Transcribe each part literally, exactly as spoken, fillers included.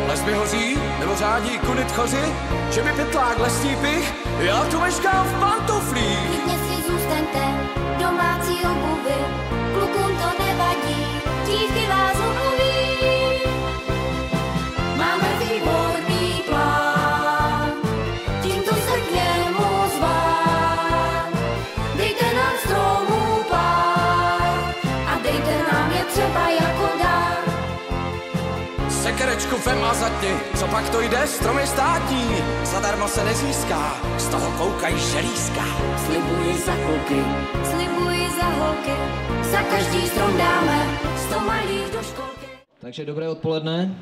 Les mi hoří, nebo řádí kuny tchoři, že mi pytlák lesní pich, já tu meškám v pantoflích. Klidně si zůstaňte, domácí obuvy, klukům to nevadí, dívky vás omluví. Máme výborný plán, tímto se k němu zvát. Dejte nám stromů pár a dejte nám je třeba jako dár. Sekerečku vem a zatni, co pak to jde, strom je státní, zadarmo se nezíská, z toho koukají želízka. Slibuji za kluky, slibuji za holky, za každý strom dáme sto malých do školky. Takže dobré odpoledne.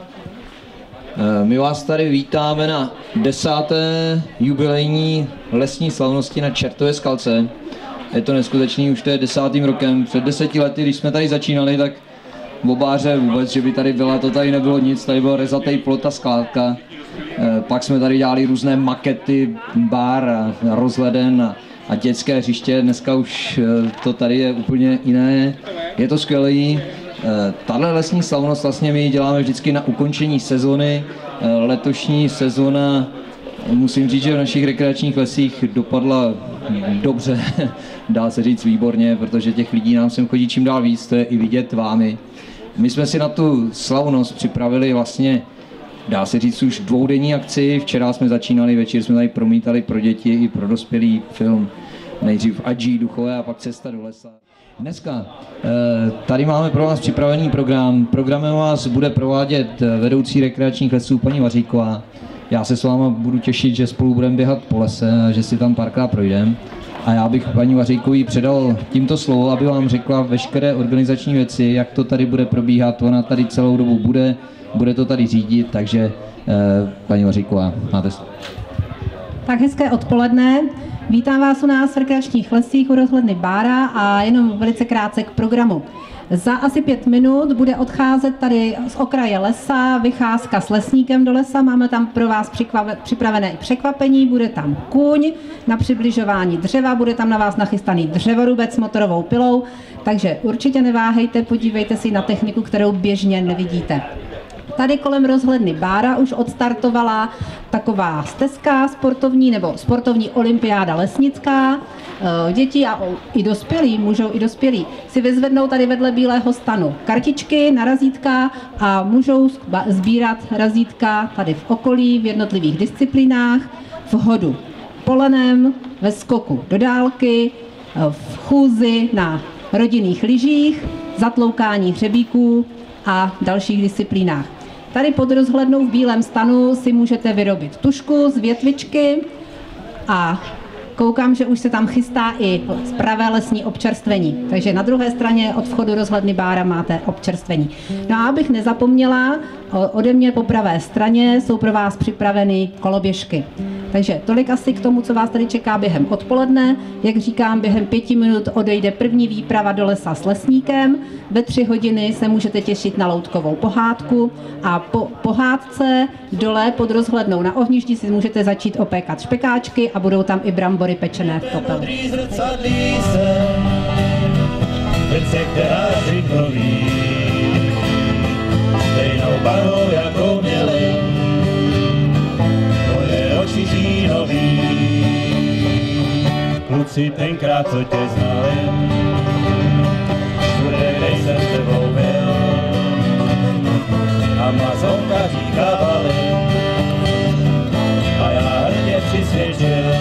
My vás tady vítáme na desáté jubilejní lesní slavnosti na Čertově skalce. Je to neskutečný, už to je desátým rokem. Před deseti lety, když jsme tady začínali, tak v Obáře vůbec, že by tady byla, to tady nebylo nic, tady byl rezatý plot a skládka. Pak jsme tady dělali různé makety, bar a rozhleden a, a dětské hřiště. Dneska už to tady je úplně jiné. Je to skvělý. Tahle lesní slavnost vlastně my děláme vždycky na ukončení sezony. Letošní sezona, musím říct, že v našich rekreačních lesích dopadla dobře, dá se říct výborně, protože těch lidí nám sem chodí čím dál víc, to je i vidět vámi. My jsme si na tu slavnost připravili vlastně, dá se říct, už dvoudenní akci. Včera jsme začínali, večer jsme tady promítali pro děti i pro dospělý film. Nejdřív Adží, Duchové a pak Cesta do lesa. Dneska tady máme pro vás připravený program. Programem vás bude provádět vedoucí rekreačních lesů paní Vaříková. Já se s váma budu těšit, že spolu budeme běhat po lese a že si tam párkrát projdeme. A já bych paní Vaříkový předal tímto slovo, aby vám řekla veškeré organizační věci, jak to tady bude probíhat. Ona tady celou dobu bude, bude to tady řídit, takže eh, paní Vaříková, máte slovo. Tak hezké odpoledne. Vítám vás u nás v rekreačních lesích u rozhledny Bára a jenom velice krátce k programu. Za asi pět minut bude odcházet tady z okraje lesa vycházka s lesníkem do lesa. Máme tam pro vás připravené i překvapení. Bude tam kůň na přibližování dřeva, bude tam na vás nachystaný dřevorubec s motorovou pilou. Takže určitě neváhejte, podívejte si na techniku, kterou běžně nevidíte. Tady kolem rozhledny Bára už odstartovala taková stezka sportovní nebo sportovní olympiáda lesnická. Děti a i dospělí, můžou i dospělí, si vyzvednou tady vedle bílého stanu kartičky na razítka a můžou sbírat razítka tady v okolí v jednotlivých disciplínách, v hodu polenem, ve skoku do dálky, v chůzi na rodinných lyžích, zatloukání hřebíků a dalších disciplínách. Tady pod rozhlednou v bílém stanu si můžete vyrobit tužku z větvičky a koukám, že už se tam chystá i pravé lesní občerstvení. Takže na druhé straně od vchodu rozhledny Bára máte občerstvení. No a abych nezapomněla, ode mě po pravé straně jsou pro vás připraveny koloběžky. Takže tolik asi k tomu, co vás tady čeká během odpoledne. Jak říkám, během pěti minut odejde první výprava do lesa s lesníkem. Ve tři hodiny se můžete těšit na loutkovou pohádku a po pohádce dole pod rozhlednou na ohništi si můžete začít opékat špekáčky a budou tam i brambory pečené v popelu. Stejnou barvou jako měli, tvoje oči žínový. Kluci tenkrát, co tě znali, všude, kde jsem s tebou byl, Amazonka říkávali, a já hrdě přisvědčil,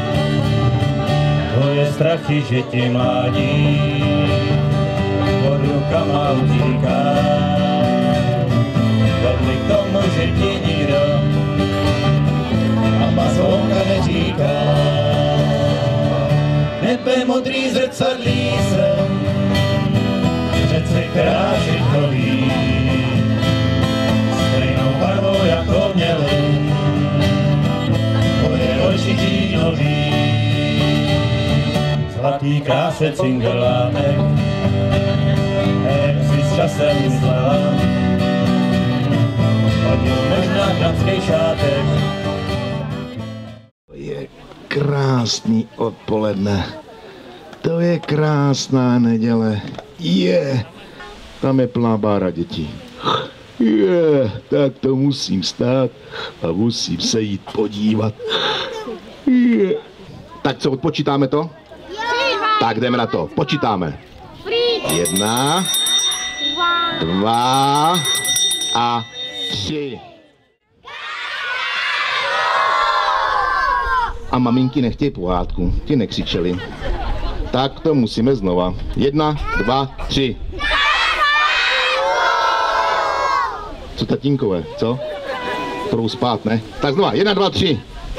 tvoje strachy, že ti mládí, pod rukama utíká. Vedli k tomu, že ti nikdo Amazonka neříká. Nebe modrý zrcadlí se, řece krášitkový, stejnou barvou jako měli, tvoje oči žínový. Zlatý krásec cingelánek, jak si s časem myslela, možná kratský šátek. Je krásný odpoledne. To je krásná neděle. Je. Tam je plná bára dětí. Je, tak to musím stát a musím se jít podívat. Je. Tak co, odpočítáme to? Tak jdeme na to, počítáme. Jedna, dva a tři. A maminky nechtějí pohádku, ti nekřičeli. Tak to musíme znova. Jedna, dva, tři. Co tatínkové, co? Půjdou spát, ne? Tak znova, jedna, dva, tři.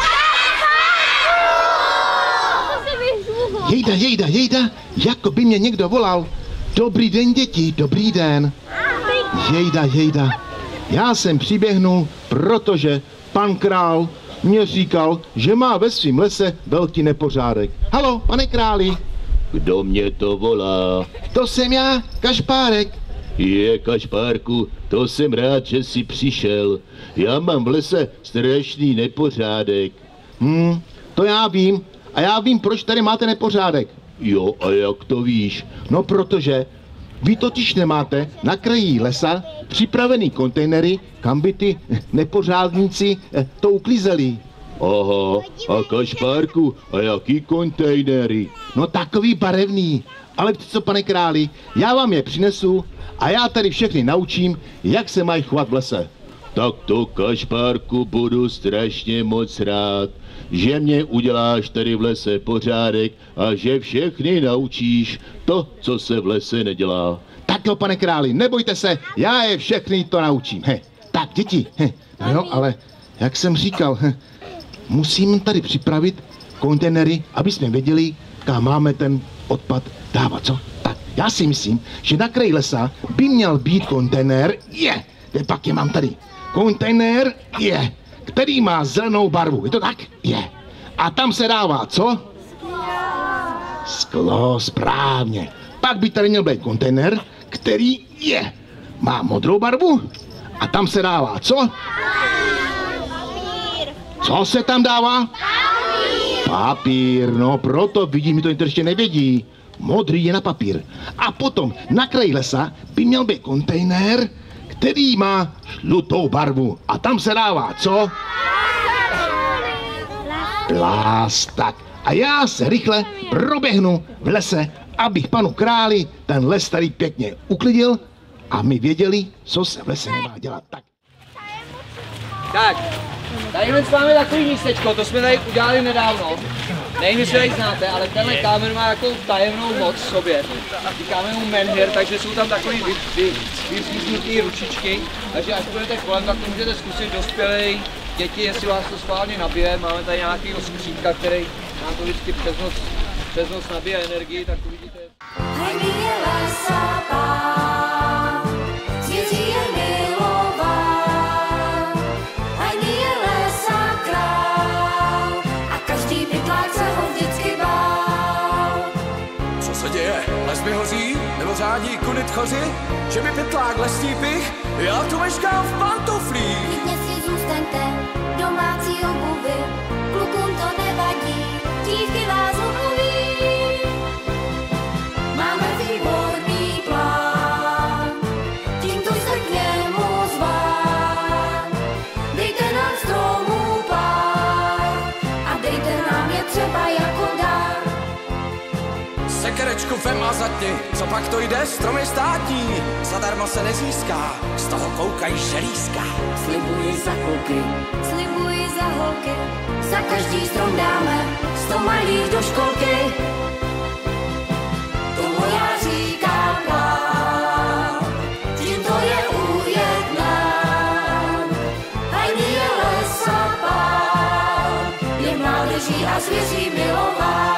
Jejda, jejda, jejda, jako by mě někdo volal. Dobrý den, děti, dobrý den. Jejda, jejda, já jsem přiběhnul, protože pan král mě říkal, že má ve svém lese velký nepořádek. Halo, pane králi. Kdo mě to volá? To jsem já, Kašpárek. Je, Kašpárku, to jsem rád, že jsi přišel. Já mám v lese strašný nepořádek. Hm, to já vím. A já vím, proč tady máte nepořádek. Jo, a jak to víš? No, protože vy totiž nemáte na kraji lesa připravený kontejnery, kam by ty nepořádníci to uklízeli. Aha, a Kašpárku, a jaký kontejnery? No takový barevný. Ale víte co, pane králi, já vám je přinesu a já tady všechny naučím, jak se mají chovat v lese. Tak to, Kašpárku, budu strašně moc rád, že mě uděláš tady v lese pořádek a že všechny naučíš to, co se v lese nedělá. Tak jo, pane králi, nebojte se, já je všechny to naučím. He. Tak, děti, he. No jo, ale jak jsem říkal, he, musím tady připravit kontejnery, aby jsme věděli, kam máme ten odpad dávat, co? Tak, já si myslím, že na kraji lesa by měl být kontejner, je, yeah. Pak je mám tady. Kontejner je, yeah. Který má zelenou barvu, je to tak? Je. Yeah. A tam se dává, co? Sklo, správně. Pak by tady měl být kontejner, který je, yeah. Má modrou barvu. A tam se dává, co? Co se tam dává? Papír. Papír, no proto vidím, mi to ještě nevědí. Modrý je na papír. A potom na kraji lesa by měl být kontejner, který má žlutou barvu. A tam se dává, co? Plast. Tak. A já se rychle proběhnu v lese, abych panu králi ten les tady pěkně uklidil a my věděli, co se v lese nemá dělat. Tak. Tak, tady máme takový místečko, to jsme tady udělali nedávno. Nevím, jestli tady znáte, ale tenhle kámen má takovou tajemnou moc v sobě. Říkáme mu menhir, takže jsou tam takový vypíznutý ručičky. Takže až budete kolem, tak to můžete zkusit dospělej děti, jestli vás to schválně nabije. Máme tady nějakýho skřítka, který nám to vždycky přes noc, přes noc nabije energii, tak uvidíte. Hajný je lesa pán, zvěří je milován. Hajný je lesa král a každý pytlák se ho vždycky bál. Co se děje? Les mi hoří? Nebo řádí kuny tchoři? Že mi pytlák lesní pich? Já tu meškám v pantoflích. Klidně si zůstaňte domácí obuvy, klukům to nevadí, dívky vás omluví. Máme výborný plán, tímto se k němu zván. Dejte nám stromů pár a dejte nám je třeba jako dár. Sekerečku vem a zatni, co pak to jde, strom je státní. Zadarmo se nezíská, z toho koukaj želízka. Slibuji za kluky, slibuji za holky, za každý strom dáme sto malých do školky. Tomu já říkám plán, tím to je ujednán. Hajný je lesa pán, je mládeží a zvěří milován.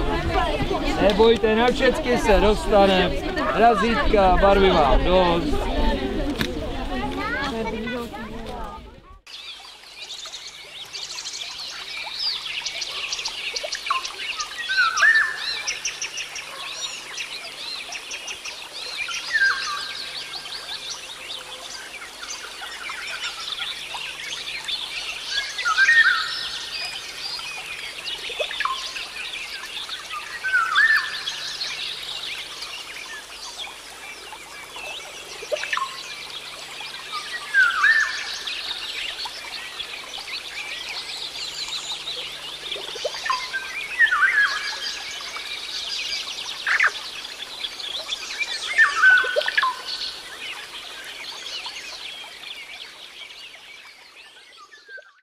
Nebojte, na všecky se dostane, razítka, barvy mám dost.